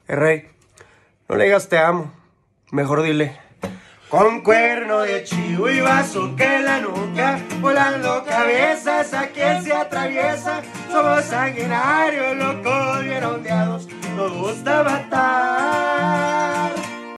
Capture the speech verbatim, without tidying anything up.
Eh, Rey, no le digas te amo, mejor dile. Con cuerno de chivo y vaso que en la nuca, volando cabezas a quien se atraviesa, somos sanguinarios, locos.